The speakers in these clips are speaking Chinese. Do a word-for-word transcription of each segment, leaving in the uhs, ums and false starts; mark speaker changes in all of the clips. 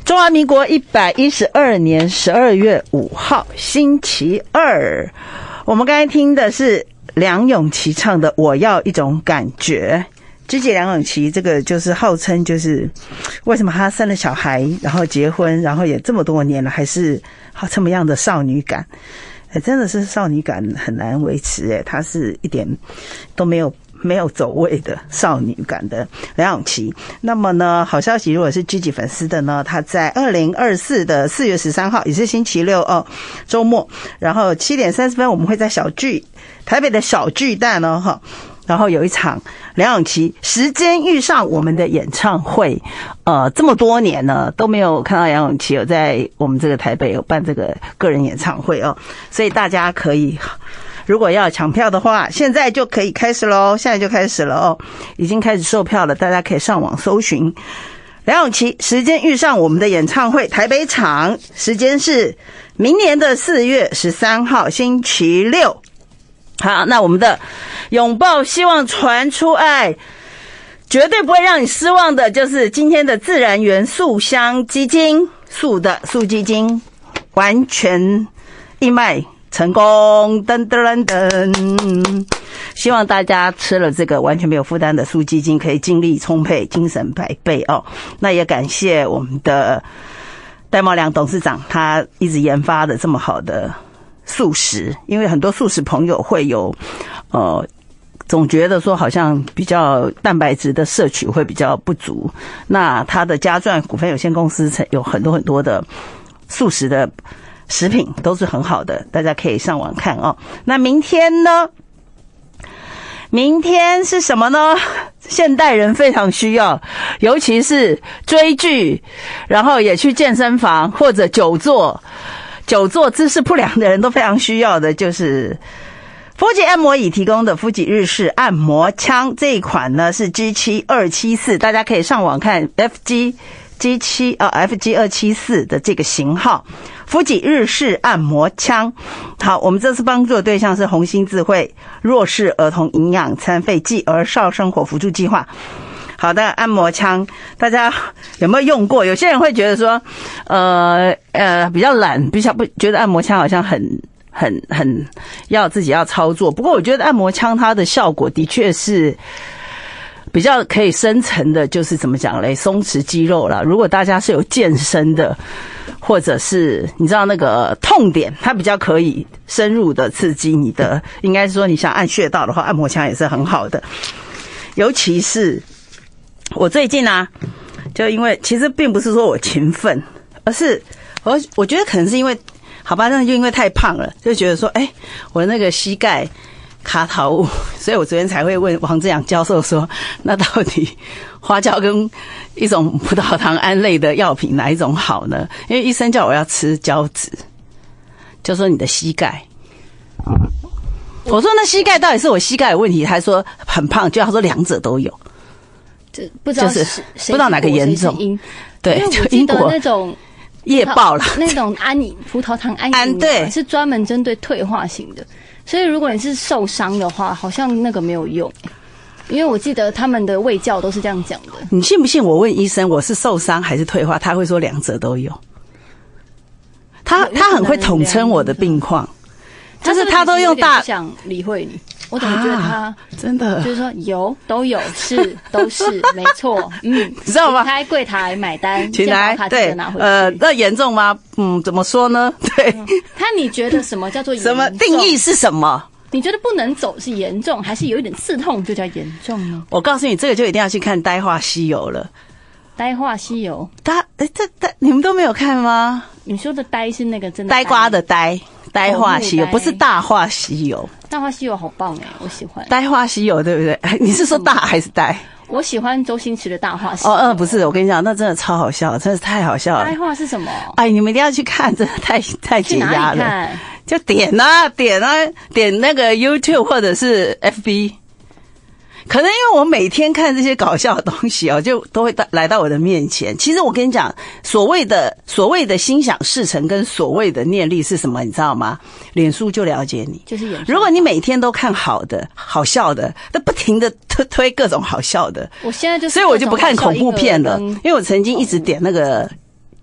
Speaker 1: 中华民国一百一十二年十二月五号星期二，我们刚才听的是梁咏琪唱的《我要一种感觉》。芝姐梁咏琪这个就是号称就是为什么她生了小孩，然后结婚，然后也这么多年了，还是这么样的少女感。欸、真的是少女感很难维持诶、欸，她是一点都没有没有走位的少女感的梁咏琪。那么呢，好消息，如果是 G G 粉丝的呢，她在二零二四的四月十三号，也是星期六哦，周末，然后七点三十分我们会在小巨台北的小巨蛋哦哈。然后有一场梁咏琪时间遇上我们的演唱会，呃，这么多年呢都没有看到梁咏琪有在我们这个台北有办这个个人演唱会哦，所以大家可以如果要抢票的话，现在就可以开始咯，现在就开始了哦，已经开始售票了，大家可以上网搜寻梁咏琪时间遇上我们的演唱会台北场，时间是明年的四月十三号星期六。好，那我们的拥抱希望传出爱，绝对不会让你失望的，就是今天的自然元素香鸡精，素的素鸡精，完全义卖成功，噔噔噔！希望大家吃了这个完全没有负担的素鸡精，可以精力充沛，精神百倍哦。那也感谢我们的戴茂良董事长，他一直研发的这么好的素食，因为很多素食朋友会有呃总觉得说好像比较蛋白质的摄取会比较不足，那他的嘉钻股份有限公司有很多很多的素食的食品都是很好的，大家可以上网看哦。那明天呢，明天是什么呢？现代人非常需要，尤其是追剧然后也去健身房或者久坐久坐姿势不良的人都非常需要的，就是夫吉按摩椅提供的夫吉日式按摩枪，这一款呢是 G 七二七四， 大家可以上网看 F G G 七 哦 F G 二七四 的这个型号夫吉日式按摩枪。好，我们这次帮助的对象是红星智慧弱势儿童营养餐费暨儿少生活辅助计划。好的，按摩枪大家有没有用过？有些人会觉得说呃呃比较懒，比较不觉得按摩枪好像很很很要自己要操作。不过我觉得按摩枪它的效果的确是比较可以深层的，就是怎么讲嘞，松弛肌肉啦。如果大家是有健身的，或者是你知道那个痛点，它比较可以深入的刺激你的，应该说你想按穴道的话，按摩枪也是很好的。尤其是我最近啊，就因为其实并不是说我勤奋，而是我我觉得可能是因为好吧，那就因为太胖了，就觉得说，哎，我那个膝盖卡桃物，所以我昨天才会问王志阳教授说，那到底花椒跟一种葡萄糖胺类的药品哪一种好呢？因为医生叫我要吃胶质，就说你的膝盖。我说那膝盖到底是我膝盖有问题，还说很胖？就他说两者都有，
Speaker 2: 这不知道
Speaker 1: 就是不知道哪个严重。对，就
Speaker 2: 英国那种
Speaker 1: 夜爆了，
Speaker 2: 那种安饮葡萄糖安饮对是专门针对退化型的，所以如果你是受伤的话，好像那个没有用。因为我记得他们的卫教都是这样讲的。
Speaker 1: 你信不信我问医生我是受伤还是退化，他会说两者都有。他他很会统称我的病况，就是他都用大
Speaker 2: 不想理会你。我怎么觉得他、啊、
Speaker 1: 真的
Speaker 2: 就是说有都有是都是没错，嗯，
Speaker 1: 你知道吗？
Speaker 2: 开柜台买单，
Speaker 1: 请来对，呃，那严重吗？嗯，怎么说呢？对，
Speaker 2: 嗯、看你觉得什么叫做严重？
Speaker 1: 什么定义是什么？
Speaker 2: 你觉得不能走是严重，还是有一点刺痛就叫严重呢？
Speaker 1: 我告诉你，这个就一定要去看《呆话西游》了。
Speaker 2: 呆话西游，
Speaker 1: 他哎，这呆你们都没有看吗？
Speaker 2: 你说的呆是那个真的
Speaker 1: 呆瓜的呆，呆话西游不是大话西游。
Speaker 2: 大话西游好棒哎，我喜欢。
Speaker 1: 呆话西游对不对？你是说大还是呆？
Speaker 2: 我喜欢周星驰的大话西游。
Speaker 1: 哦，嗯，不是，我跟你讲，那真的超好笑，真的是太好笑了。
Speaker 2: 呆话是什么？
Speaker 1: 哎，你们一定要去看，真的太太解压了。
Speaker 2: 去哪里看？
Speaker 1: 就点啊点啊点那个 YouTube 或者是 F B。可能因为我每天看这些搞笑的东西哦，就都会来到我的面前。其实我跟你讲，所谓的所谓的心想事成跟所谓的念力是什么，你知道吗？脸书就了解你，
Speaker 2: 就是演。
Speaker 1: 如果你每天都看好的、好笑的，那不停的推推各种好笑的，
Speaker 2: 我现在就是，
Speaker 1: 所以我就不看恐怖片了，因为我曾经一直点那个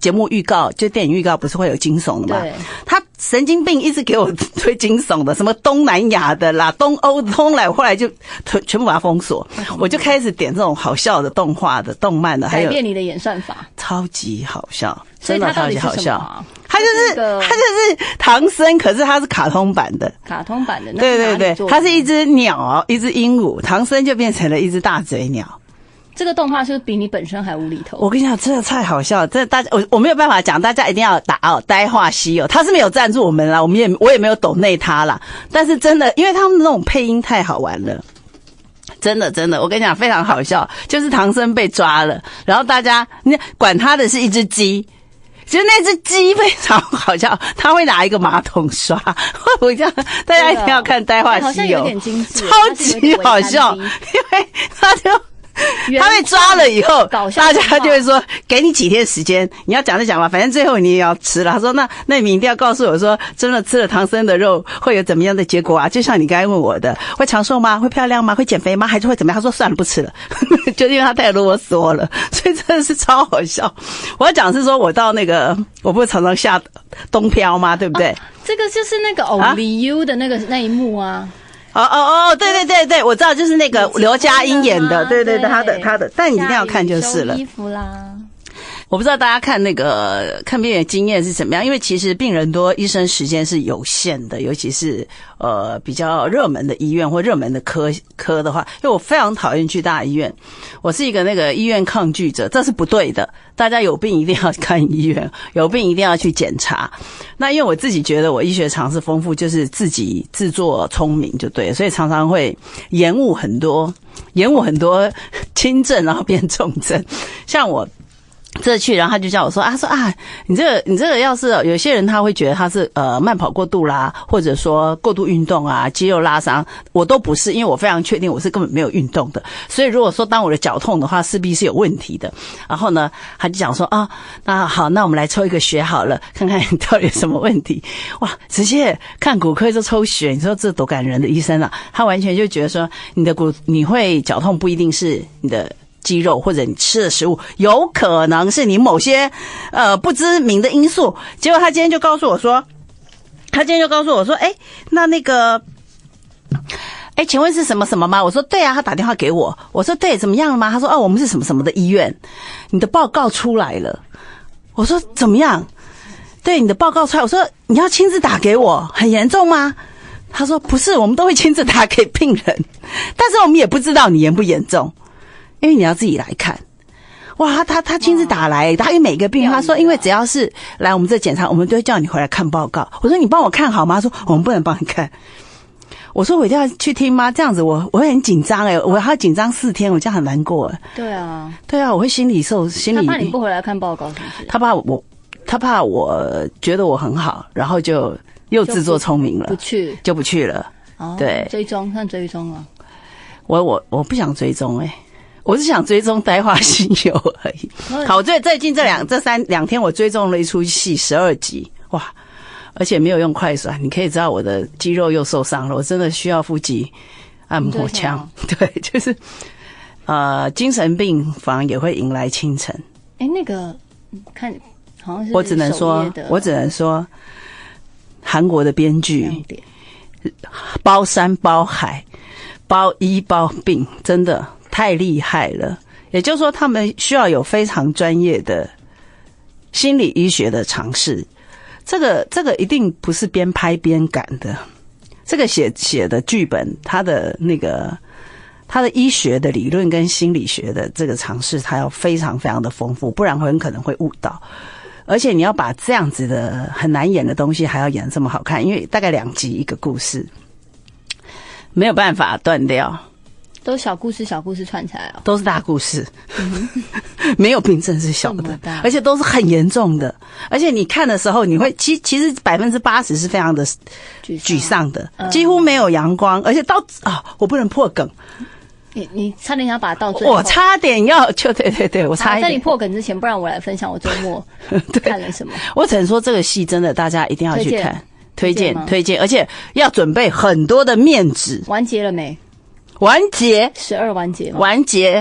Speaker 1: 节目预告，就电影预告不是会有惊悚的吗？
Speaker 2: 对，
Speaker 1: 他神经病一直给我推惊悚的，什么东南亚的啦、东欧的，后来后来就全部把它封锁，我就开始点这种好笑的动画的、动漫的，还有
Speaker 2: 改变你的演算法，
Speaker 1: 超级好笑，
Speaker 2: 真
Speaker 1: 的超级好笑。
Speaker 2: 他
Speaker 1: 就是他就是唐僧，可是他是卡通版的，
Speaker 2: 卡通版的，
Speaker 1: 对对对，他是一只鸟，一只鹦鹉，唐僧就变成了一只大嘴鸟。
Speaker 2: 这个动画是比你本身还无厘头。
Speaker 1: 我跟你讲，真的太好笑了，真的大家我我没有办法讲，大家一定要打哦，呆话西游，他是没有赞助我们啦，我们也我也没有抖内他啦，但是真的，因为他们那种配音太好玩了。真的真的，我跟你讲非常好笑，就是唐僧被抓了，然后大家你管他的是一只鸡。其实那只鸡非常好笑，他会拿一个马桶刷，我这样大家一定要看《呆话西游》，超级好笑，因为他就他被抓了以后，大家就会说给你几天时间，你要讲就讲吧，反正最后你也要吃了。他说那那你一定要告诉我说，真的吃了唐僧的肉会有怎么样的结果啊？就像你刚才问我的，会长寿吗？会漂亮吗？会减肥吗？还是会怎么样？他说算了，不吃了，就因为他太啰嗦了，所以真的是超好笑。我要讲的是说我到那个，我不是常常下东漂吗？对不对？
Speaker 2: 啊、这个就是那个 Only You 的那个、啊、那一幕啊。
Speaker 1: 哦哦哦，对对对对，我知道，就是那个刘嘉欣演的，对对对，他的他的，但你一定要看就是了。
Speaker 2: 衣服啦，
Speaker 1: 我不知道大家看那个看病人经验是怎么样，因为其实病人多，医生时间是有限的，尤其是呃比较热门的医院或热门的科科的话，因为我非常讨厌去大医院，我是一个那个医院抗拒者，这是不对的。大家有病一定要看医院，有病一定要去检查。那因为我自己觉得我医学常识丰富，就是自己自作聪明就对了，所以常常会延误很多，延误很多轻症，然后变重症。像我这去，然后他就叫我说啊，说啊，你这个你这个要是有些人他会觉得他是呃慢跑过度啦，或者说过度运动啊，肌肉拉伤，我都不是，因为我非常确定我是根本没有运动的。所以如果说当我的脚痛的话，势必是有问题的。然后呢，他就讲说啊，那好，那我们来抽一个血好了，看看你到底有什么问题。哇，直接看骨科就抽血，你说这多感人的医生啊！他完全就觉得说你的骨你会脚痛不一定是你的肌肉或者你吃的食物，有可能是你某些呃不知名的因素。结果他今天就告诉我说，他今天就告诉我说，哎，那那个，哎，请问是什么什么吗？我说对啊，他打电话给我，我说对，怎么样了吗？他说哦，我们是什么什么的医院，你的报告出来了。我说怎么样？对，你的报告出来，我说你要亲自打给我，很严重吗？他说不是，我们都会亲自打给病人，但是我们也不知道你严不严重。因为你要自己来看，哇，他他他亲自打来，他因为每个病人，他说，因为只要是来我们这检查，我们都会叫你回来看报告。我说你帮我看好吗？他说我们不能帮你看。我说我一定要去听吗？这样子我我会很紧张哎，我还要紧张四天，我这样很难过哎。
Speaker 2: 对啊，
Speaker 1: 对啊，我会心理受心理。
Speaker 2: 他怕你不回来看报告是不是？
Speaker 1: 他怕我，他怕我觉得我很好，然后就又自作聪明了，
Speaker 2: 不去就
Speaker 1: 不去了。
Speaker 2: 哦，
Speaker 1: 对，
Speaker 2: 追踪算追踪了。
Speaker 1: 我我我不想追踪哎。我是想追踪《呆话西游》而已。好，我最最近这两这三两天，我追踪了一出戏十二集，哇！而且没有用快闪，你可以知道我的肌肉又受伤了，我真的需要腹肌按摩枪。对，就是呃，精神病房也会迎来清晨。
Speaker 2: 哎，那个看好像是
Speaker 1: 我只能说，我只能说，韩国的编剧包山包海包医包病，真的太厉害了，也就是说他们需要有非常专业的心理医学的尝试，这个这个一定不是边拍边赶的，这个写写的剧本，他的那个他的医学的理论跟心理学的这个尝试，他要非常非常的丰富，不然很可能会误导。而且你要把这样子的很难演的东西还要演这么好看，因为大概两集一个故事，没有办法断掉。
Speaker 2: 都小故事小故事串起来哦，
Speaker 1: 都是大故事，嗯、没有病症是小的，而且都是很严重的。而且你看的时候，你会其其实百分之八十是非常的沮丧的，嗯、几乎没有阳光。而且到啊，我不能破梗，
Speaker 2: 你你差点要把它到最后，
Speaker 1: 我差点要就对对对，我差一点。
Speaker 2: 在你破梗之前，不然我来分享我周末看了什么。
Speaker 1: 我只能说这个戏真的大家一定要去看，推荐推荐，而且要准备很多的面纸。
Speaker 2: 完结了没？
Speaker 1: 完结，
Speaker 2: 十二完结吗？
Speaker 1: 完结，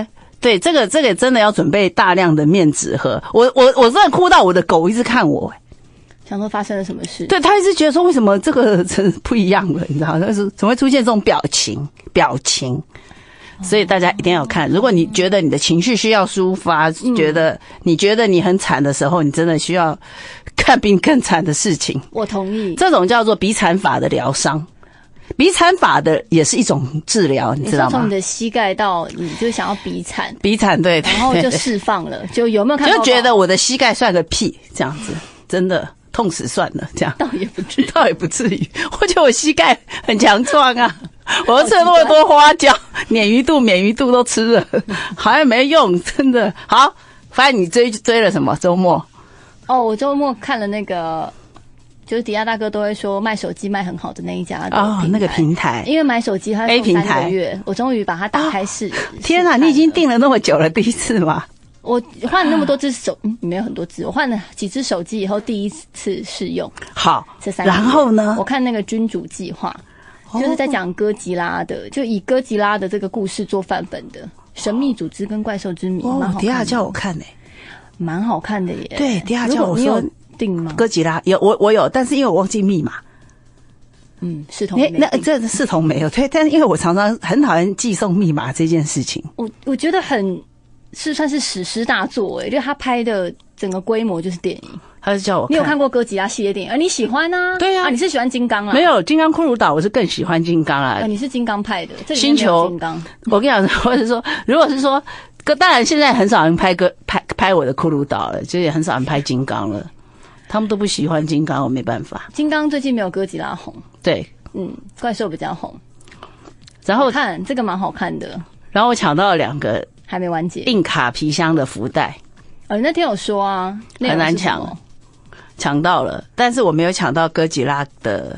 Speaker 1: 对，这个这个真的要准备大量的面纸盒。我我我真的哭到我的狗一直看我、欸，
Speaker 2: 想说发生了什么事？
Speaker 1: 对，他一直觉得说为什么这个真不一样了，你知道，但是怎么会出现这种表情表情？所以大家一定要看。如果你觉得你的情绪需要抒发，嗯、觉得你觉得你很惨的时候，你真的需要看比你更惨的事情。
Speaker 2: 我同意，
Speaker 1: 这种叫做比惨法的疗伤。比惨法的也是一种治疗，你知道吗？
Speaker 2: 从你的膝盖到你就想要比惨，
Speaker 1: 比惨对，
Speaker 2: 然后就释放了，就有没有看到？
Speaker 1: 就觉得我的膝盖算个屁，这样子，真的痛死算了，这样
Speaker 2: 倒也不至于，
Speaker 1: 倒也不至于。我觉得我膝盖很强壮啊，我吃了那么多花椒，鲶鱼肚、鲶鱼肚都吃了，好像没用，真的。好，发现你追追了什么？周末？
Speaker 2: 哦，我周末看了那个。就是迪亚大哥都会说卖手机卖很好的那一家的
Speaker 1: 哦，那个平台，
Speaker 2: 因为买手机它送三个月，我终于把它打开试。
Speaker 1: 天哪，你已经订了那么久了，第一次吗？
Speaker 2: 我换了那么多只手，嗯，没有很多只，我换了几只手机以后第一次试用。
Speaker 1: 好，
Speaker 2: 这三个月。
Speaker 1: 然后呢？
Speaker 2: 我看那个君主计划，就是在讲哥吉拉的，就以哥吉拉的这个故事做范本的神秘组织跟怪兽之谜，蛮好看的。
Speaker 1: 迪亚叫我看诶，
Speaker 2: 蛮好看的耶。
Speaker 1: 对，迪亚叫我说。
Speaker 2: 定吗？
Speaker 1: 哥吉拉有我我有，但是因为我忘记密码。
Speaker 2: 嗯，视同没
Speaker 1: 那这视同没有对，但是因为我常常很讨厌寄送密码这件事情。
Speaker 2: 我我觉得很是算是史诗大作哎、欸，因为他拍的整个规模就是电影。
Speaker 1: 他就叫我看，
Speaker 2: 你有看过哥吉拉系列电影？而、啊、你喜欢啊？
Speaker 1: 对啊，
Speaker 2: 啊你是喜欢金刚啊？
Speaker 1: 没有金刚骷髅岛，我是更喜欢金刚啊。
Speaker 2: 啊你是金刚派的，这
Speaker 1: 星球
Speaker 2: 金刚。
Speaker 1: 我跟你讲，或者说，如果是说，当然现在很少人拍个拍拍我的骷髅岛了，就也很少人拍金刚了。他们都不喜欢金刚，我没办法。
Speaker 2: 金刚最近没有哥吉拉红，
Speaker 1: 对，
Speaker 2: 嗯，怪兽比较红。
Speaker 1: 然后
Speaker 2: 看这个蛮好看的。
Speaker 1: 然后我抢到了两个
Speaker 2: 还没完结
Speaker 1: 硬卡皮箱的福袋。
Speaker 2: 哦，你那天有说啊，
Speaker 1: 很难抢，抢到了，但是我没有抢到哥吉拉的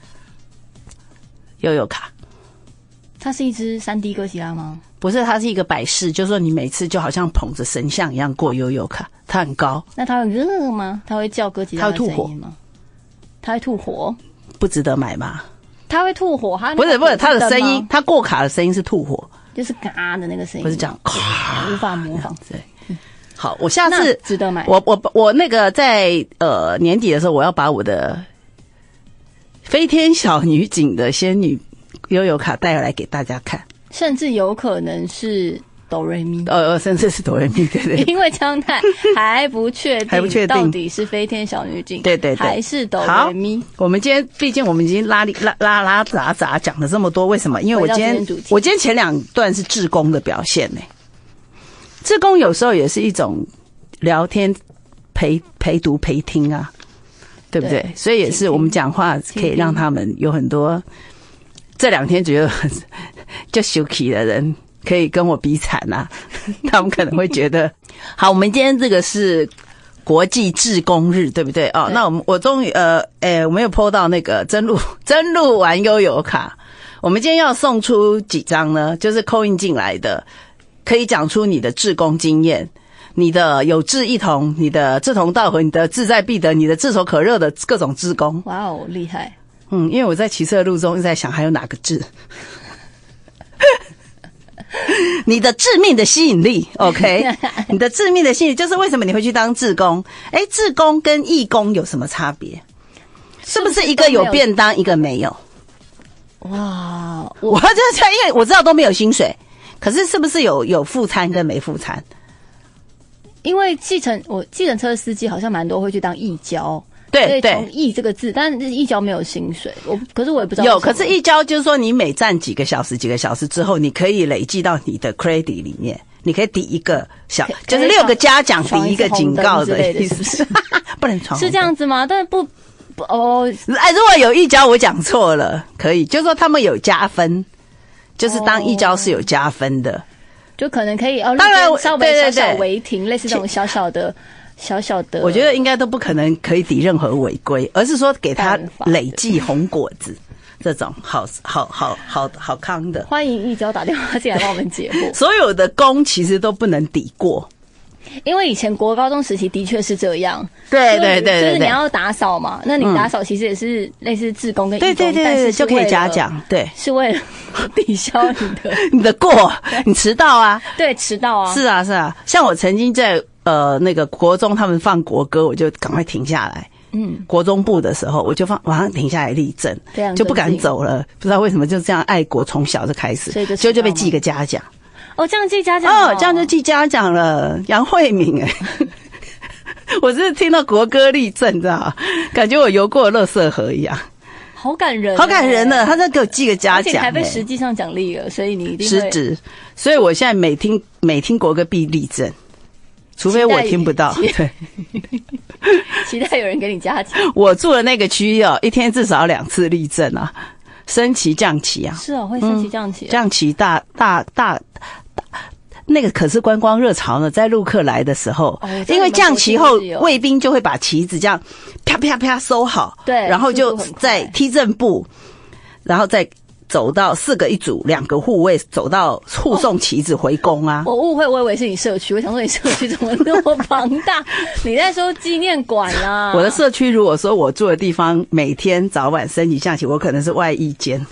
Speaker 1: 悠悠卡。
Speaker 2: 它是一只三 D 哥吉拉吗？
Speaker 1: 不是，它是一个摆饰，就是说你每次就好像捧着神像一样过悠悠卡，它很高。
Speaker 2: 那它会热吗？它会叫哥吉拉的声音吗？它会吐火？
Speaker 1: 不值得买吗？
Speaker 2: 它会吐火？它
Speaker 1: 不是不是，它的声音，它过卡的声音是吐火，
Speaker 2: 就是嘎的那个声音，
Speaker 1: 不是这样，
Speaker 2: 无法模仿。
Speaker 1: 对，好，我下次
Speaker 2: 值得买。
Speaker 1: 我我我那个在呃年底的时候，我要把我的飞天小女警的仙女悠悠卡带来给大家看。
Speaker 2: 甚至有可能是哆瑞咪，
Speaker 1: 呃，甚至是哆瑞咪，对对。
Speaker 2: 因为姜太还不确定，
Speaker 1: 还不确定
Speaker 2: 到底是飞天小女警，
Speaker 1: 对对对，
Speaker 2: 还是哆瑞咪。
Speaker 1: 我们今天毕竟我们已经拉里拉拉拉杂杂讲了这么多，为什么？因为我今天我今天前两段是志工的表现呢、欸。志工有时候也是一种聊天陪陪读陪听啊，对不对？对，所以也是我们讲话可以让他们有很多。这两天觉得就羞气的人可以跟我比惨啊，他们可能会觉得好。我们今天这个是国际志工日，对不对？哦，那我们我终于呃，诶，我们有 po 到那个真路真路玩悠游卡。我们今天要送出几张呢？就是 call in 进来的，可以讲出你的志工经验，你的有志一同，你的志同道合，你的志在必得，你的炙手可热的各种志工。
Speaker 2: 哇哦，厉害！
Speaker 1: 嗯，因为我在骑车的路中一直在想还有哪个字。你的致命的吸引力 ，OK？ 你的致命的吸引力就是为什么你会去当志工？哎，志工跟义工有什么差别？是不是一个有便当，一个没有？哇，我这样，因为我知道都没有薪水，可是是不是有有副餐跟没副餐？
Speaker 2: 因为计程我计程车司机好像蛮多会去当义交。
Speaker 1: 对对，
Speaker 2: 义这个字，但是义交没有薪水，我可是我也不知道
Speaker 1: 有，可是义交就是说你每站几个小时，几个小时之后，你可以累计到你的 credit 里面，你可以抵一个小，就是六个嘉奖抵一个警告的意思，不能闯，
Speaker 2: 是这样子吗？但是不不哦，
Speaker 1: 哎，如果有义交，我讲错了，可以，就是说他们有加分，就是当义交是有加分的，
Speaker 2: 就可能可以哦，当然稍微小小违停，类似这种小小的。小小的，
Speaker 1: 我觉得应该都不可能可以抵任何违规，而是说给他累计红果子，这种好好好好好康的。
Speaker 2: 欢迎义交打电话进来帮我们解惑。
Speaker 1: 所有的功其实都不能抵过，
Speaker 2: 因为以前国高中时期的确是这样，
Speaker 1: 对对对 对, 对，
Speaker 2: 就是你要打扫嘛，那你打扫其实也是类似志工跟义工，
Speaker 1: 对对对 对, 对，就可以嘉奖，对，
Speaker 2: 是为了抵消你的
Speaker 1: 你的过，你迟到啊，
Speaker 2: 对，迟到啊，
Speaker 1: 是啊是啊，像我曾经在呃那个国中他们放国歌，我就赶快停下来。嗯，国中部的时候，我就放马上停下来立正，就不敢走了。不知道为什么就这样爱国，从小就开始，所以就就就被记个嘉奖。
Speaker 2: 哦，这样记嘉奖
Speaker 1: 哦，这样就记嘉奖了。杨惠敏哎，我是听到国歌立正，你知道，感觉我游过垃圾河一样，
Speaker 2: 好感人，
Speaker 1: 好感人的。他在给我记个嘉奖，
Speaker 2: 而且还被实际上奖励了，所以你一定
Speaker 1: 会实质。所以我现在每听每听国歌必立正。除非我听不到，对，
Speaker 2: 期待有人给你嘉奖。
Speaker 1: 我住的那个区域哦，一天至少两次立正啊，升旗降旗啊。
Speaker 2: 是哦，会升旗降旗、啊嗯，
Speaker 1: 降旗大大大大，那个可是观光热潮呢，在陆客来的时候，哦、因为降旗后，卫兵就会把旗子这样啪啪啪收好，
Speaker 2: 对，
Speaker 1: 然后就在踢正步，然后再。走到四个一组，两个护卫走到护送旗子回宫啊！
Speaker 2: 我误会，我以为是你社区，我想说你社区怎么那么庞大？你在说纪念馆啊？
Speaker 1: 我的社区，如果说我住的地方每天早晚升旗降旗，我可能是外役间。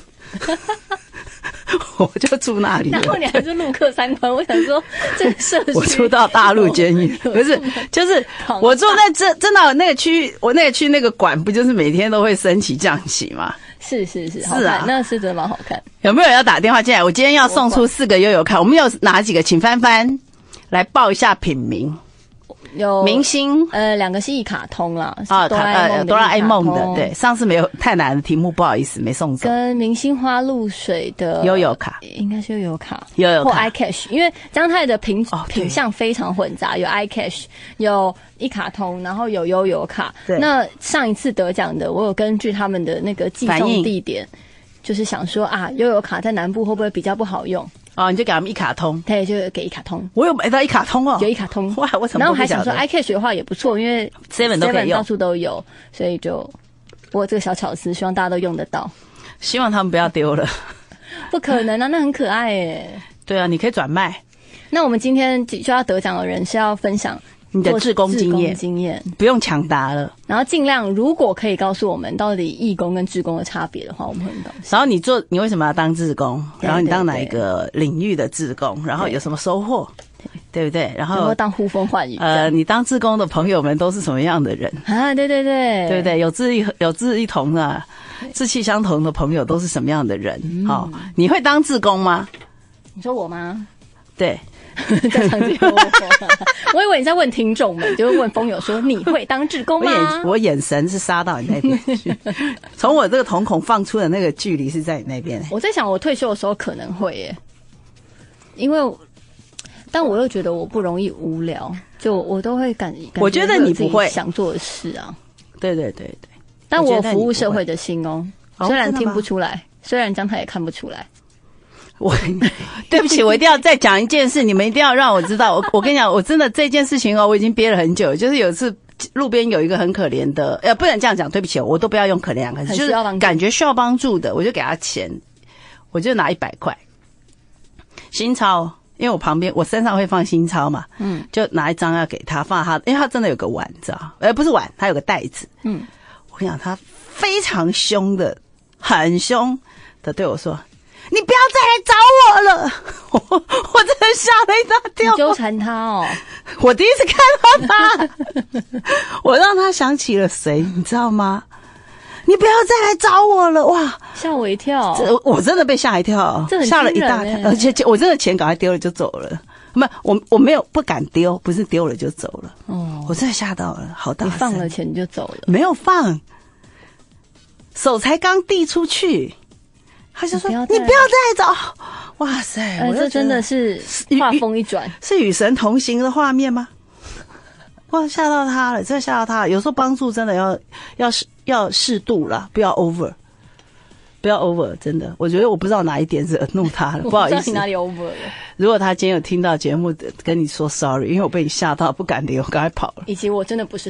Speaker 1: 我就住那里了，
Speaker 2: 然后你还是陆客三观，我想说这个社区，
Speaker 1: 我住到大陆监狱，不是，就是我住在这真的那个区，我那个区那个馆不就是每天都会升旗降旗吗？
Speaker 2: 是是是，是啊，那是真的蛮好看。
Speaker 1: 有没有人要打电话进来？我今天要送出四个悠游卡，我们有哪几个？请翻翻来报一下品名。
Speaker 2: 有
Speaker 1: 明星，
Speaker 2: 呃，两个是一卡通啦，
Speaker 1: 啊，呃，哆啦 A 梦的，对，上次没有太难的题目，不好意思，没送走。
Speaker 2: 跟明星花露水的
Speaker 1: 悠游卡，
Speaker 2: 应该是悠游卡，
Speaker 1: 悠游卡
Speaker 2: 或 iCash， 因为张太的品、哦、品项非常混杂，有 iCash， 有一卡通，然后有悠游卡。那上一次得奖的，我有根据他们的那个寄送地点，就是想说啊，悠游卡在南部会不会比较不好用？
Speaker 1: 哦，你就给他们一卡通，
Speaker 2: 对，就给一卡通。
Speaker 1: 我有买到一卡通哦，
Speaker 2: 有一卡通
Speaker 1: 哇！我怎么
Speaker 2: 然后还想说 iCash 的话也不错，因为
Speaker 1: Seven 都可以用，
Speaker 2: 到处都有，所以就我这个小巧思，希望大家都用得到。
Speaker 1: 希望他们不要丢了，
Speaker 2: 不可能啊，那很可爱耶。
Speaker 1: 对啊，你可以转卖。
Speaker 2: 那我们今天就要得奖的人是要分享
Speaker 1: 你的志工经验，
Speaker 2: 经验
Speaker 1: 不用抢答了。
Speaker 2: 然后尽量，如果可以告诉我们到底义工跟志工的差别的话，我们会很高兴。
Speaker 1: 然后你做，你为什么要当志工？然后你当哪一个领域的志工？然后有什么收获？对不对？然后
Speaker 2: 有没有当呼风唤雨？
Speaker 1: 呃，你当志工的朋友们都是什么样的人
Speaker 2: 啊？对对对，
Speaker 1: 对不对？有志一有志一同的、志气相同的朋友都是什么样的人？好、嗯哦，你会当志工吗？
Speaker 2: 你说我吗？
Speaker 1: 对。
Speaker 2: 在场节目，我以为你在问听众们，就是问风友说你会当志工吗？
Speaker 1: 我眼我眼神是杀到你那边去，从我这个瞳孔放出的那个距离是在你那边。
Speaker 2: 我在想，我退休的时候可能会耶，因为，但我又觉得我不容易无聊，就我都会感。
Speaker 1: 我觉得你不会
Speaker 2: 想做的事啊。
Speaker 1: 对对对对，
Speaker 2: 但我有服务社会的心哦，虽然听不出来，虽然江太也看不出来。
Speaker 1: 我对不起，我一定要再讲一件事，你们一定要让我知道。我我跟你讲，我真的这件事情哦，我已经憋了很久。就是有一次路边有一个很可怜的，呃，不能这样讲，对不起，我都不要用可怜两个字，就是感觉需要帮助的，我就给他钱，我就拿一百块新钞，因为我旁边我身上会放新钞嘛，嗯，就拿一张要给他放他，因为他真的有个碗，你知道，呃，不是碗，他有个袋子，嗯，我跟你讲，他非常凶的，很凶的对我说。你不要再来找我了！我我真的吓了一大跳。
Speaker 2: 你纠缠他哦！
Speaker 1: 我第一次看到他，我让他想起了谁，你知道吗？你不要再来找我了！哇，
Speaker 2: 吓我一跳！
Speaker 1: 我真的被吓一跳，吓了一大跳，而且我真的钱赶快丢了就走了。不，我我没有不敢丢，不是丢了就走了。哦，我真的吓到了，好大声！
Speaker 2: 你放了钱就走了？
Speaker 1: 没有放，手才刚递出去。他就说：“你不要再来找！”哇塞，
Speaker 2: 呃、这真的是画风一转，
Speaker 1: 是与神同行的画面吗？哇，吓到他了，真的吓到他了。有时候帮助真的要要要适度啦，不要 over， 不要 over。真的，我觉得我不知道哪一点惹怒他了，不好意思。
Speaker 2: 我知道你哪里 over 了？
Speaker 1: 如果他今天有听到节目的，跟你说 sorry， 因为我被你吓到，不敢留，赶快跑了。
Speaker 2: 以及我真的不是他。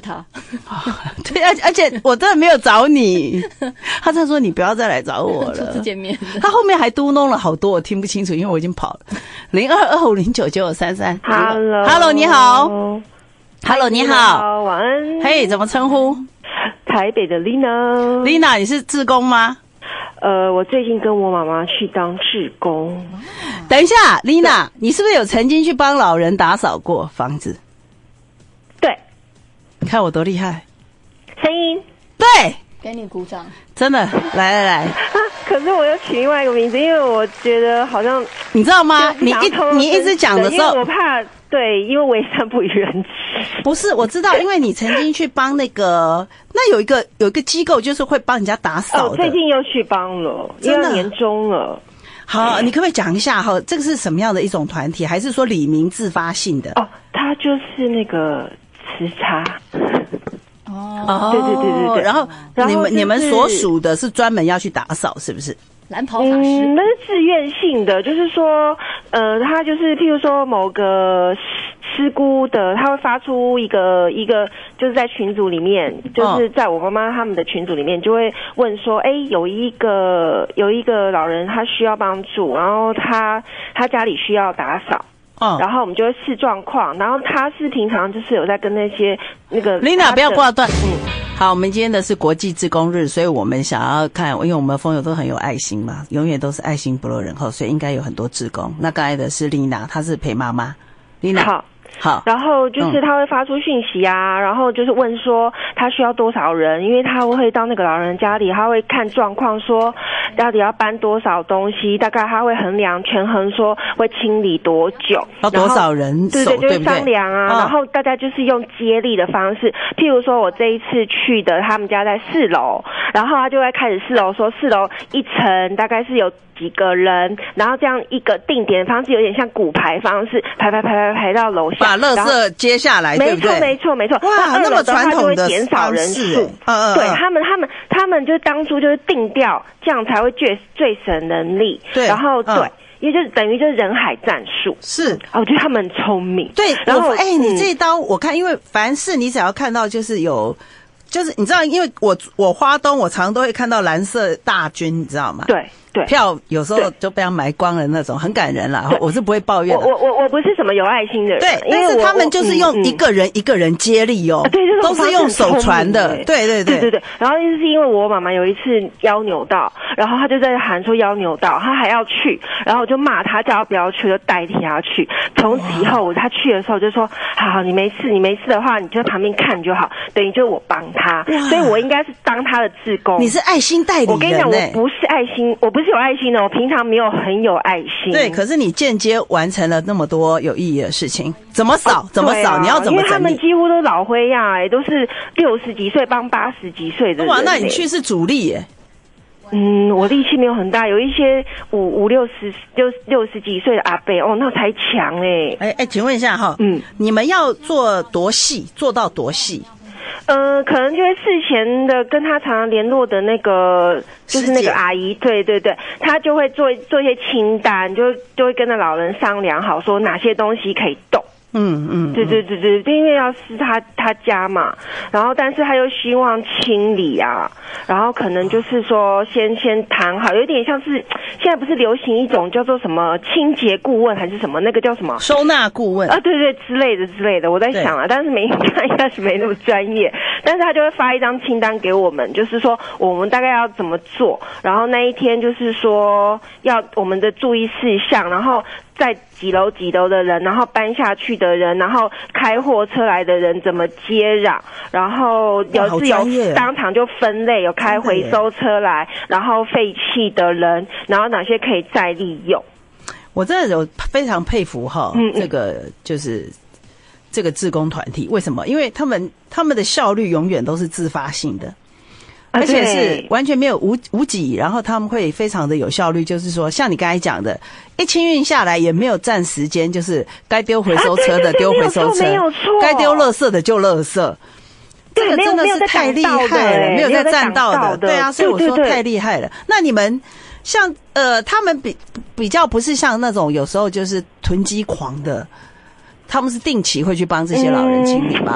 Speaker 1: 对，而而且我真的没有找你，他在说你不要再来找我了。
Speaker 2: 初次见面，
Speaker 1: 他后面还嘟哝了好多，我听不清楚，因为我已经跑了。零二二五零九九九三三 ，Hello，Hello， 你好 ，Hello， 你好，
Speaker 3: 晚安。
Speaker 1: 嘿， hey, 怎么称呼？
Speaker 3: 台北的 Lina。Lina，
Speaker 1: 你是志工吗？
Speaker 3: 呃，我最近跟我妈妈去当志工。
Speaker 1: 等一下 ，Lina， 你是不是有曾经去帮老人打扫过房子？
Speaker 3: 对。
Speaker 1: 你看我多厉害。
Speaker 3: 声音。
Speaker 1: 对。
Speaker 2: 给你鼓掌。
Speaker 1: 真的，来来来。
Speaker 3: 啊，可是我又取另外一个名字，因为我觉得好像
Speaker 1: 你知道吗？你一你一直讲的时候，
Speaker 3: 我怕对，因为为善不与人知。
Speaker 1: 不是，我知道，因为你曾经去帮那个，那有一个有一个机构，就是会帮人家打扫的。
Speaker 3: 哦，最近又去帮了，因为年终了。
Speaker 1: 好，你可不可以讲一下哈？这个是什么样的一种团体？还是说李明自发性的？
Speaker 3: 哦，他就是那个慈茶。
Speaker 1: 哦，
Speaker 3: 对对对对对。
Speaker 1: 然后你们、就是、你们所属的是专门要去打扫，是不是？
Speaker 2: 蓝袍法师，
Speaker 3: 嗯，那是自愿性的，就是说，呃，他就是譬如说某个师姑的，他会发出一个一个，就是在群组里面，就是在我妈妈他们的群组里面，就会问说，哎，有一个有一个老人他需要帮助，然后他他家里需要打扫。哦，然后我们就会视状况，然后他是平常就是有在跟那些那个
Speaker 1: Lina 不要挂断，嗯，好，我们今天的是国际志工日，所以我们想要看，因为我们风友都很有爱心嘛，永远都是爱心不落人后，所以应该有很多志工。那刚才的是 Lina， 她是陪妈妈 ，Lina
Speaker 3: 好。
Speaker 1: 好，
Speaker 3: 然后就是他会发出讯息啊，嗯、然后就是问说他需要多少人，因为他会到那个老人家里，他会看状况说到底要搬多少东西，大概他会衡量权衡说会清理多久，
Speaker 1: 要多少人手，
Speaker 3: 对对，就是商量啊，
Speaker 1: 对对
Speaker 3: 然后大家就是用接力的方式，譬如说我这一次去的他们家在四楼，然后他就会开始四楼说四楼一层大概是有几个人，然后这样一个定点的方式，有点像骨牌方式，排排排排排到楼下，
Speaker 1: 把垃圾接下来，对不对？
Speaker 3: 没错，没错，没错。
Speaker 1: 哇，那么传统的
Speaker 3: 减少人数，
Speaker 1: 嗯嗯，
Speaker 3: 对他们，他们，他们就是当初就是定调，这样才会最最省能力。
Speaker 1: 对，
Speaker 3: 然后对。嗯因为就是等于就是人海战术，
Speaker 1: 是
Speaker 3: 啊，我觉得他们很聪明。
Speaker 1: 对，
Speaker 3: 然后
Speaker 1: 哎、欸，你这一刀我看，因为凡事你只要看到就是有，就是你知道，因为我我花东我常都会看到蓝色大军，你知道吗？
Speaker 3: 对。对，
Speaker 1: 票有时候就被他买光了那种，很感人啦。我是不会抱怨的。
Speaker 3: 我我我不是什么有爱心的人，
Speaker 1: 对，但是他们就是用一个人一个人接力哦，
Speaker 3: 对，
Speaker 1: 都是用手传的，对对对
Speaker 3: 对对。然后就是因为我妈妈有一次腰扭到，然后她就在喊说腰扭到，她还要去，然后我就骂她叫她不要去，就代替她去。从此以后，她去的时候就说：“好好，你没事，你没事的话，你就在旁边看就好。”等于就是我帮她，所以我应该是当她的志工。
Speaker 1: 你是爱心代理人，
Speaker 3: 我跟你讲，我不是爱心，我不是有爱心的，我平常没有很有爱心。
Speaker 1: 对，可是你间接完成了那么多有意义的事情，怎么扫？怎么扫？你要怎么整理？
Speaker 3: 因为他们几乎都老灰呀，哎，都是六十几岁帮八十几岁的人。
Speaker 1: 哇，那你去是主力耶。
Speaker 3: 嗯，我力气没有很大，有一些五五六十六六十几岁的阿伯哦，那才强哎。
Speaker 1: 哎哎，请问一下哈，嗯，你们要做多细，做到多细？
Speaker 3: 呃，可能就是事前的跟他常常联络的那个，就是那个阿姨，对对对，他就会做做一些清单，就就会跟那老人商量好，说哪些东西可以动。
Speaker 1: 嗯嗯，
Speaker 3: 对对对对，因为要是他他家嘛，然后但是他又希望清理啊，然后可能就是说先先谈好，有点像是现在不是流行一种叫做什么清洁顾问还是什么，那个叫什么
Speaker 1: 收纳顾问
Speaker 3: 啊，对对之类的之类的，我在想啊，但是没他应该是没那么专业，但是他就会发一张清单给我们，就是说我们大概要怎么做，然后那一天就是说要我们的注意事项，然后在几楼几楼的人，然后搬下去的人，然后开货车来的人怎么接壤，然后有是有当场就分类，有开回收车来，然后废弃的人，然后哪些可以再利用。
Speaker 1: 我真的有非常佩服哈，嗯嗯这个就是这个志工团体，为什么？因为他们他们的效率永远都是自发性的。而且是完全没有无无己，然后他们会非常的有效率，就是说像你刚才讲的，一清运下来也没有占时间，就是该丢回收车的丢回收车，该丢垃圾的就垃圾。这个真的是太厉害了，没有在占道的，对啊，所以我说太厉害了。那你们像呃，他们比比较不是像那种有时候就是囤积狂的，他们是定期会去帮这些老人清理吗？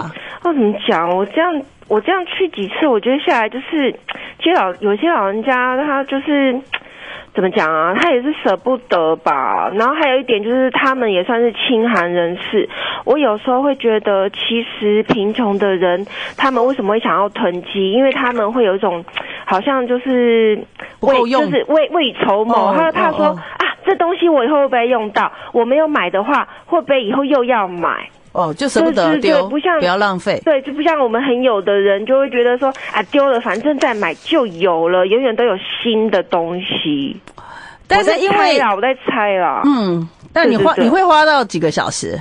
Speaker 3: 我怎么讲？我这样我这样去几次，我觉得下来就是，其实老有些老人家他就是。怎么讲啊？他也是舍不得吧。然后还有一点就是，他们也算是清寒人士。我有时候会觉得，其实贫穷的人，他们为什么会想要囤积？因为他们会有一种，好像就是为就是未未雨绸缪。他他说、哦哦、啊，这东西我以后会不会用到？我没有买的话，会不会以后又要买？
Speaker 1: 哦，就舍不得丢，不像不要浪费。
Speaker 3: 对，就不像我们很有的人就会觉得说啊，丢了反正再买就有了，永远都有新的东西。但是因为我在猜啦，
Speaker 1: 嗯，但你花对对对你会花到几个小时？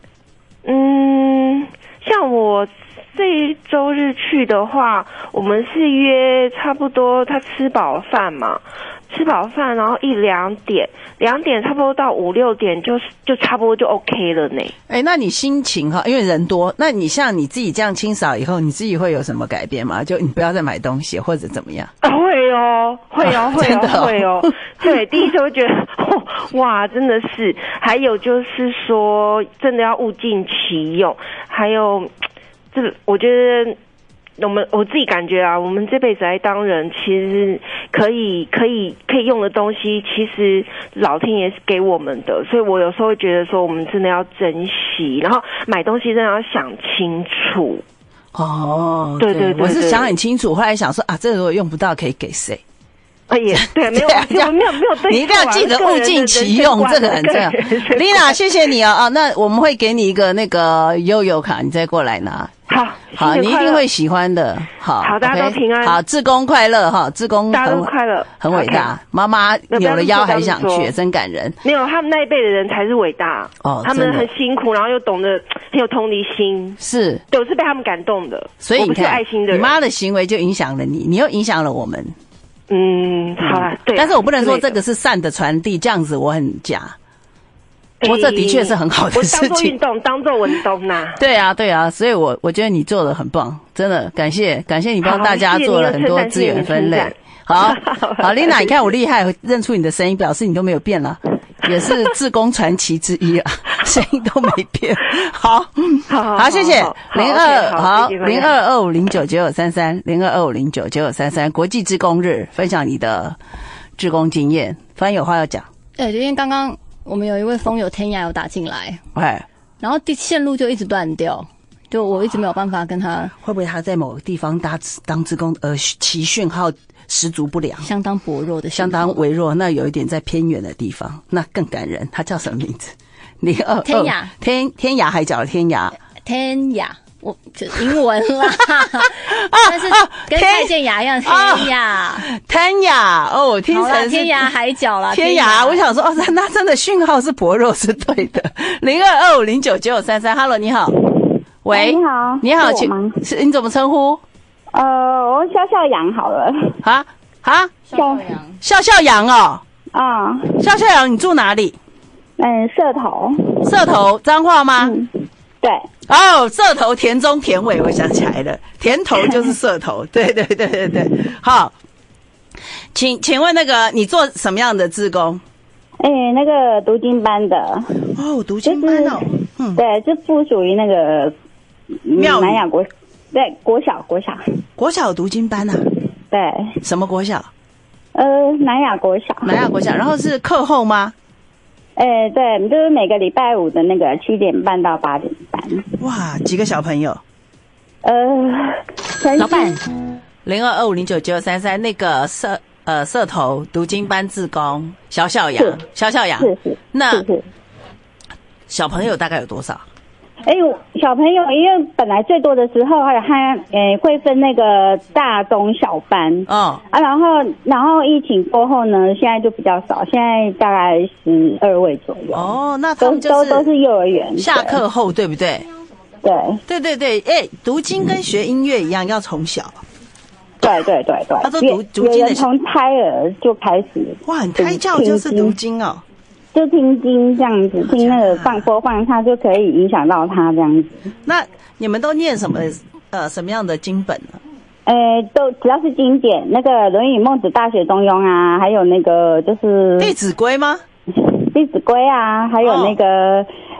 Speaker 3: 嗯，像我这一周日去的话，我们是约差不多他吃饱饭嘛。吃饱饭，然后一两点，两点差不多到五六点就，就就差不多就 OK 了呢。
Speaker 1: 哎、欸，那你心情哈，因为人多，那你像你自己这样清扫以后，你自己会有什么改变吗？就你不要再买东西或者怎么样？
Speaker 3: 啊，会哦，会哦，会哦，
Speaker 1: 哦
Speaker 3: 会哦。对，第一次会觉得，哦，哇，真的是。还有就是说，真的要物尽其用。还有，这个我觉得。我们我自己感觉啊，我们这辈子来当人，其实可以可以可以用的东西，其实老天爷是给我们的，所以我有时候会觉得说，我们真的要珍惜，然后买东西真的要想清楚。
Speaker 1: 哦，
Speaker 3: 对对 对, 对，
Speaker 1: 我是想很清楚，后来想说啊，这个如果用不到，可以给谁？
Speaker 3: 哎也对，没有，我没有没有对，
Speaker 1: 你一定要记得物尽其用，这个很重要。Lina， 谢谢你啊啊，那我们会给你一个那个悠游卡，你再过来拿。
Speaker 3: 好，
Speaker 1: 好，你一定会喜欢的。好，
Speaker 3: 好，大家都平安。
Speaker 1: 好，志工快乐哈，志工
Speaker 3: 大家都快乐，
Speaker 1: 很伟大。妈妈扭了腰还想去，真感人。
Speaker 3: 没有，他们那一辈的人才是伟大哦，他们很辛苦，然后又懂得很有同理心。
Speaker 1: 是，
Speaker 3: 对，我是被他们感动的。
Speaker 1: 所以你看，
Speaker 3: 爱心的人，
Speaker 1: 你妈的行为就影响了你，你又影响了我们。
Speaker 3: 嗯，好啦，对。
Speaker 1: 但是我不能说这个是善的传递，这样子我很假。不过这的确是很好的事情。
Speaker 3: 我当做运动，当做文东呐。
Speaker 1: 对啊，对啊，所以我我觉得你做的很棒，真的感谢感谢你帮大家做了很多资源分类。好，好 ，Lina， 你看我厉害，认出你的声音，表示你都没有变了，也是志工传奇之一啊，声音都没变。好，好，好，谢谢零二好零二二五零九九九三三零二二五零九九九三三国际志工日，分享你的志工经验。翻译有话要讲，
Speaker 2: 对，因为刚刚。我们有一位风友天涯有打进来，
Speaker 1: 哎，
Speaker 2: 然后线路就一直断掉，就我一直没有办法跟他。
Speaker 1: 会不会他在某个地方当当志工，呃，其讯号十足不良，
Speaker 2: 相当薄弱的，
Speaker 1: 相当微弱，那有一点在偏远的地方，那更感人。他叫什么名字？零二
Speaker 2: 天涯，
Speaker 1: 天天涯海角的天涯，
Speaker 2: 天涯。我这英文啦，但是跟蔡健雅一样，天涯，
Speaker 1: 天涯哦，听成
Speaker 2: 天涯海角啦，
Speaker 1: 天涯。我想说，哦，那真的讯号是薄弱，是对的。零二二五零九九九三三 ，Hello， 你好，喂，
Speaker 4: 你好，
Speaker 1: 你好，请是你怎么称呼？
Speaker 4: 呃，我笑笑羊好了。
Speaker 1: 啊啊，
Speaker 2: 笑笑羊，
Speaker 1: 笑笑羊哦，
Speaker 4: 啊，
Speaker 1: 笑笑羊，你住哪里？
Speaker 4: 嗯，社头，
Speaker 1: 社头，彰化吗？
Speaker 4: 嗯，对。
Speaker 1: 哦，社头田中田尾，我想起来了，田头就是社头，对对对对对。好，请请问那个你做什么样的志工？
Speaker 4: 哎、欸，那个读经班的。
Speaker 1: 哦，读经班哦，
Speaker 4: 就是、嗯，对，就附属于那个
Speaker 1: 庙
Speaker 4: 南雅国，对，国小国小
Speaker 1: 国小读经班啊？
Speaker 4: 对，
Speaker 1: 什么国小？
Speaker 4: 呃，南雅国小，
Speaker 1: 南雅国小，然后是课后吗？
Speaker 4: 哎、欸，对，就是每个礼拜五的那个七点半到八点半。
Speaker 1: 哇，几个小朋友？
Speaker 4: 呃，
Speaker 2: 老板，
Speaker 1: 零二二五零九九三三那个社呃社头读经班志工小小羊，小小羊
Speaker 4: 是是，
Speaker 1: 那
Speaker 4: 是是
Speaker 1: 小朋友大概有多少？
Speaker 4: 哎呦，小朋友，因为本来最多的时候还有他，诶、欸，会分那个大中小班，
Speaker 1: 哦
Speaker 4: 啊，然后然后疫情过后呢，现在就比较少，现在大概十二位左右。
Speaker 1: 哦，那他们就是
Speaker 4: 都都是幼儿园，
Speaker 1: 下课后对不对？
Speaker 4: 对
Speaker 1: 对对对，哎、欸，读经跟学音乐一样，要从小。
Speaker 4: 对对对对，
Speaker 1: 他说读读经的
Speaker 4: 从胎儿就开始，
Speaker 1: 哇，胎教就是读经哦。
Speaker 4: 就听经这样子，听那个放播放，它就可以影响到他这样子。
Speaker 1: 那你们都念什么呃什么样的经本呢？
Speaker 4: 呃，都只要是经典，那个《论语》《孟子》《大学》《中庸》啊，还有那个就是《
Speaker 1: 弟子规》吗？
Speaker 4: 《弟子规》啊，还有那个、哦、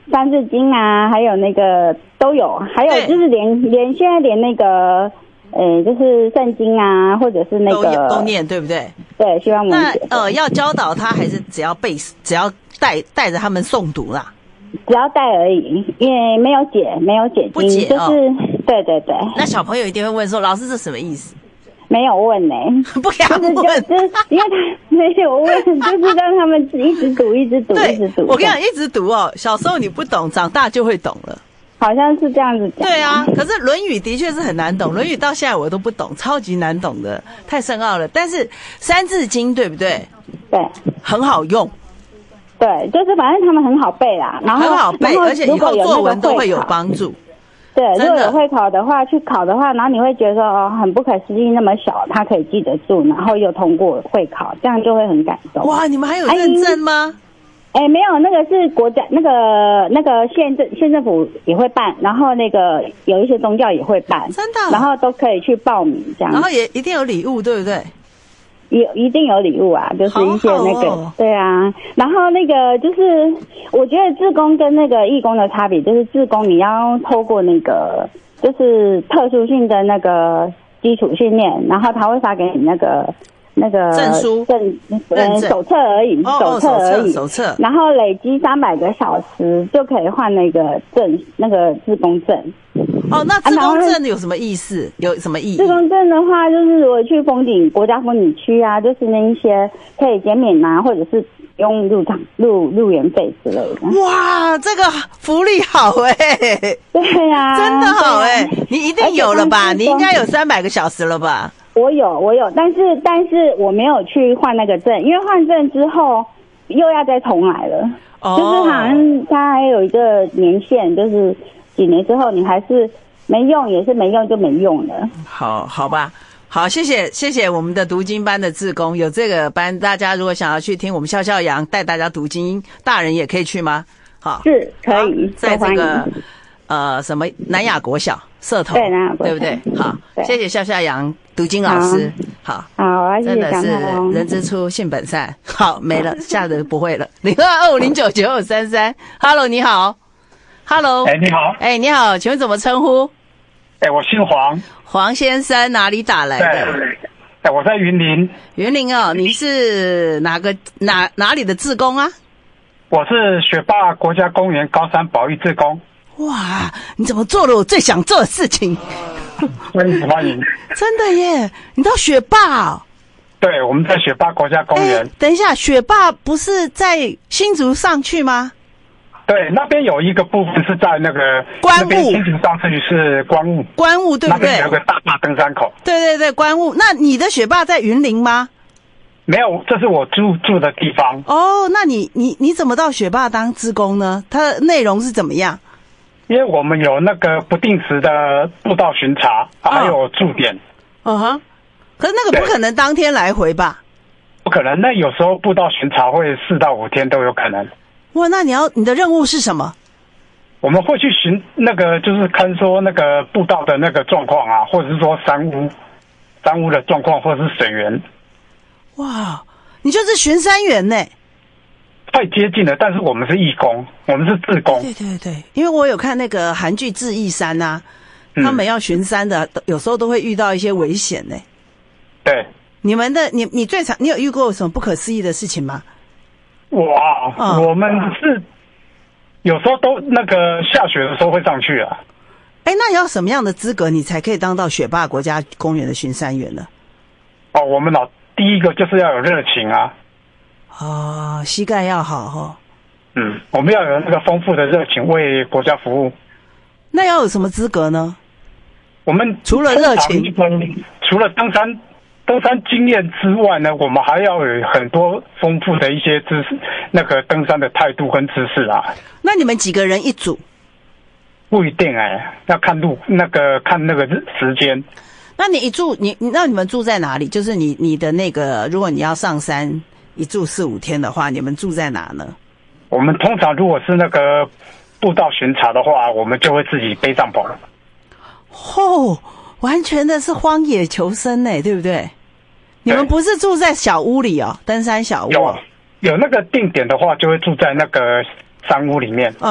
Speaker 4: 三字经啊，还有那个都有，还有就是连连现在连那个。呃，就是圣经啊，或者是那个
Speaker 1: 都念，对不对？
Speaker 4: 对，希望我们
Speaker 1: 那呃要教导他，还是只要背，只要带带着他们诵读啦？
Speaker 4: 只要带而已，因为没有解，没有解经，
Speaker 1: 不解
Speaker 4: 就是、哦、对对对。
Speaker 1: 那小朋友一定会问说：“老师，这什么意思？”
Speaker 4: 没有问呢、欸，
Speaker 1: 不给他问，
Speaker 4: 就是就是因为他没有问，就是让他们一直读，一直读，一直读。
Speaker 1: 我跟你讲，一直读哦，小时候你不懂，长大就会懂了。
Speaker 4: 好像是这样子讲。
Speaker 1: 对啊，可是《论语》的确是很难懂，《论语》到现在我都不懂，超级难懂的，太深奥了。但是《三字经》对不对？
Speaker 4: 对，
Speaker 1: 很好用。
Speaker 4: 对，就是反正他们很好背啦，然后
Speaker 1: 很好背，而且以后作文都会有帮助。
Speaker 4: 对，如果有会考的话，去考的话，然后你会觉得说哦，很不可思议，那么小他可以记得住，然后又通过会考，这样就会很感动。
Speaker 1: 哇，你们还有认证吗？
Speaker 4: 哎，欸、没有，那个是国家那个那个县政县政府也会办，然后那个有一些宗教也会办，
Speaker 1: 真的，
Speaker 4: 然后都可以去报名这样，
Speaker 1: 然后也一定有礼物，对不对？
Speaker 4: 有一定有礼物啊，就是一些那个，
Speaker 1: 好好哦、
Speaker 4: 对啊，然后那个就是我觉得志工跟那个义工的差别，就是志工你要透过那个就是特殊性的那个基础训练，然后他会发给你那个。那个
Speaker 1: 证书
Speaker 4: 证呃手册而已，
Speaker 1: 哦、
Speaker 4: 手册而已，
Speaker 1: 手册，
Speaker 4: 然后累积三百个小时就可以换那个证，那个志工证。
Speaker 1: 哦，那志工证有什么意思？有什么意义？
Speaker 4: 志工证的话，就是如果去风景国家风景区啊，就是那一些可以减免啊，或者是不用入场入入园费之类的。
Speaker 1: 哇，这个福利好哎、欸！
Speaker 4: 对呀、啊，
Speaker 1: 真的好哎、欸！你一定有了吧？你应该有三百个小时了吧？
Speaker 4: 我有，我有，但是但是我没有去换那个证，因为换证之后又要再重来了。哦，就是好像它还有一个年限，就是几年之后你还是没用，也是没用就没用了。
Speaker 1: 好，好吧，好，谢谢谢谢我们的读经班的志工，有这个班，大家如果想要去听我们笑笑羊带大家读经，大人也可以去吗？好，
Speaker 4: 是可以，
Speaker 1: 在这个呃什么南雅国小社头，
Speaker 4: 对南雅国小，
Speaker 1: 对不对？好，谢谢笑笑羊。读经老师，好，
Speaker 4: 好，
Speaker 1: 真的是人之初性本善。好，没了，下次不会了。零二二五零九九九三三 ，Hello， 你好 ，Hello，
Speaker 5: 哎，你好，
Speaker 1: 哎，你好，请问怎么称呼？
Speaker 5: 哎，我姓黄，
Speaker 1: 黄先生，哪里打来的？
Speaker 5: 哎，我在云林。
Speaker 1: 云林哦，你是哪个哪哪里的志工啊？
Speaker 5: 我是雪霸国家公园高山保育志工。
Speaker 1: 哇，你怎么做了我最想做的事情？
Speaker 5: 欢迎欢迎！
Speaker 1: 真的耶，你到雪霸哦？
Speaker 5: 对，我们在雪霸国家公园。
Speaker 1: 欸、等一下，雪霸不是在新竹上去吗？
Speaker 5: 对，那边有一个部分是在那个
Speaker 1: 观雾，
Speaker 5: 新竹上去是观雾，
Speaker 1: 观雾对不对？
Speaker 5: 那边有个大大登山口。
Speaker 1: 对对对，观雾。那你的雪霸在云林吗？
Speaker 5: 没有，这是我住住的地方。
Speaker 1: 哦，那你你你怎么到雪霸当志工呢？它的内容是怎么样？
Speaker 5: 因为我们有那个不定时的步道巡查，哦、还有驻点。
Speaker 1: 嗯哼，可是那个不可能当天来回吧？
Speaker 5: 不可能，那有时候步道巡查会四到五天都有可能。
Speaker 1: 哇，那你要你的任务是什么？
Speaker 5: 我们会去巡那个，就是看说那个步道的那个状况啊，或者是说山屋、山屋的状况，或者是水源。
Speaker 1: 哇，你就是巡山员呢？
Speaker 5: 太接近了，但是我们是义工，我们是志工。
Speaker 1: 对对对，因为我有看那个韩剧《智异山》啊，他们要巡山的，嗯、有时候都会遇到一些危险呢。
Speaker 5: 对，
Speaker 1: 你们的你你最常你有遇过什么不可思议的事情吗？
Speaker 5: 哇，嗯、我们是有时候都那个下雪的时候会上去啊。
Speaker 1: 哎，那要什么样的资格你才可以当到雪霸国家公园的巡山员呢？
Speaker 5: 哦，我们老第一个就是要有热情啊。
Speaker 1: 哦，膝盖要好哈、哦。
Speaker 5: 嗯，我们要有那个丰富的热情，为国家服务。
Speaker 1: 那要有什么资格呢？
Speaker 5: 我们
Speaker 1: 除了热情，
Speaker 5: 除了登山登山经验之外呢，我们还要有很多丰富的一些知识，那个登山的态度跟知识啊。
Speaker 1: 那你们几个人一组？
Speaker 5: 不一定哎、欸，要看路那个看那个时间。
Speaker 1: 那你一住你那你们住在哪里？就是你你的那个，如果你要上山一住四五天的话，你们住在哪呢？
Speaker 5: 我们通常如果是那个步道巡查的话，我们就会自己背帐篷。
Speaker 1: 哦，完全的是荒野求生呢，对不对？你们不是住在小屋里哦，登山小屋、哦。
Speaker 5: 有有那个定点的话，就会住在那个山屋里面。
Speaker 1: 嗯，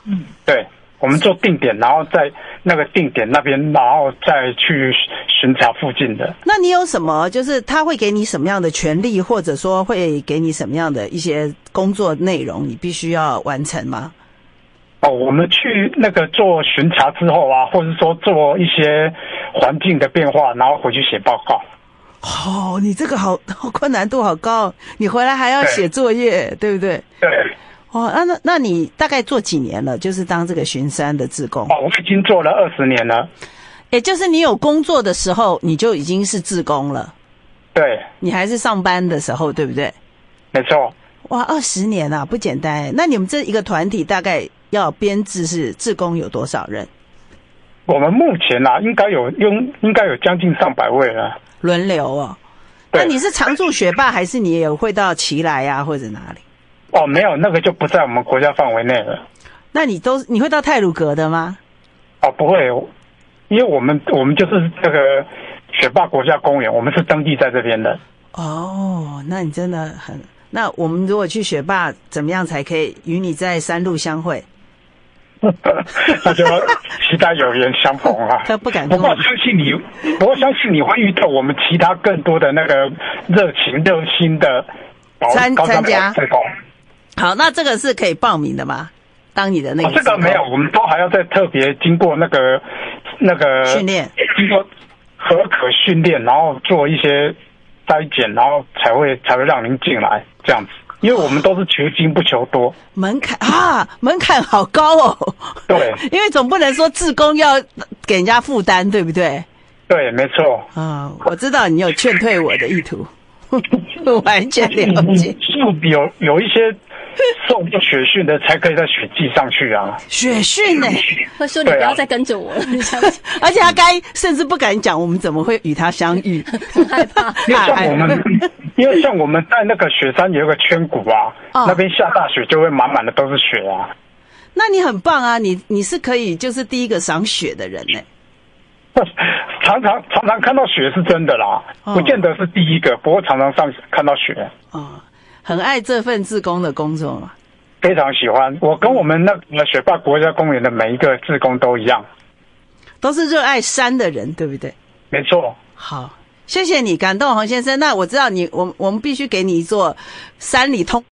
Speaker 5: 嗯，对，我们做定点，然后在那个定点那边，然后再去巡查附近的。
Speaker 1: 那你有什么？就是他会给你什么样的权利，或者说会给你什么样的一些工作内容，你必须要完成吗？
Speaker 5: 哦，我们去那个做巡查之后啊，或者说做一些环境的变化，然后回去写报告。
Speaker 1: 哦，你这个好困难度好高，你回来还要写作业， 对, 对不对？
Speaker 5: 对。
Speaker 1: 哦，那那那你大概做几年了？就是当这个巡山的志工。
Speaker 5: 哦，我已经做了二十年了。
Speaker 1: 也就是你有工作的时候，你就已经是志工了。
Speaker 5: 对。
Speaker 1: 你还是上班的时候，对不对？
Speaker 5: 没错。
Speaker 1: 哇，二十年啊，不简单。那你们这一个团体大概要编制是志工有多少人？
Speaker 5: 我们目前啊，应该有用，应该有将近上百位了。
Speaker 1: 轮流哦。那你是常驻学霸，还是你也会到奇来啊，或者哪里？
Speaker 5: 哦，没有，那个就不在我们国家范围内了。
Speaker 1: 那你都你会到太鲁阁的吗？
Speaker 5: 哦，不会，因为我们我们就是这个雪霸国家公园，我们是登记在这边的。
Speaker 1: 哦，那你真的很……那我们如果去雪霸，怎么样才可以与你在山路相会？
Speaker 5: 那就期待有缘相逢啊！
Speaker 1: 他不敢。
Speaker 5: 不过相信你，不过相信你会遇到我们其他更多的那个热情热心的
Speaker 1: 参参加。
Speaker 5: 志工。
Speaker 1: 好，那这个是可以报名的吗？当你的那个、
Speaker 5: 哦、这个没有，我们都还要再特别经过那个那个
Speaker 1: 训练，
Speaker 5: 经过合可训练，然后做一些筛检，然后才会才会让您进来这样子。因为我们都是求精不求多，
Speaker 1: 门槛啊，门槛好高哦。
Speaker 5: 对，
Speaker 1: 因为总不能说志工要给人家负担，对不对？
Speaker 5: 对，没错。
Speaker 1: 啊，我知道你有劝退我的意图，完全了解。
Speaker 5: 是有有一些受过雪训的才可以在雪季上去啊。
Speaker 1: 雪训呢、
Speaker 2: 欸？会说你不要再跟着我了，啊、
Speaker 1: 而且他该甚至不敢讲我们怎么会与他相遇，
Speaker 2: 很害怕。
Speaker 5: 因为像我们，因为像我们在那个雪山有一个圈谷啊，哦、那边下大雪就会满满的都是雪啊。
Speaker 1: 那你很棒啊，你你是可以就是第一个赏雪的人呢、
Speaker 5: 欸。常常常常看到雪是真的啦，哦、不见得是第一个，不过常常上看到雪。
Speaker 1: 哦，很爱这份志工的工作嘛。
Speaker 5: 非常喜欢，我跟我们那个雪霸国家公园的每一个志工都一样，
Speaker 1: 都是热爱山的人，对不对？
Speaker 5: 没错。
Speaker 1: 好，谢谢你，感动黄先生。那我知道你，我我们必须给你一座山里通。